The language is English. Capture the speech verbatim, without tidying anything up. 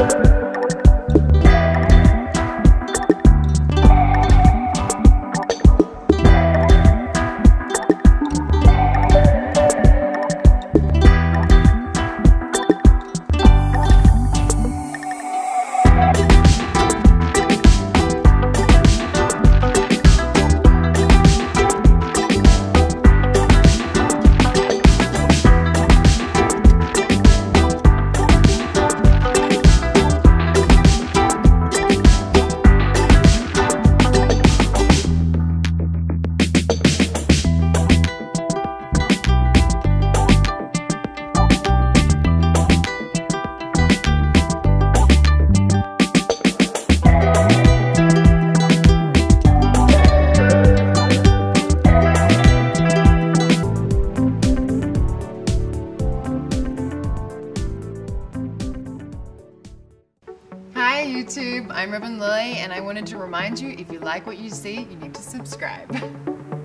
Hi YouTube, I'm Robin Lawley and I wanted to remind you, if you like what you see, you need to subscribe.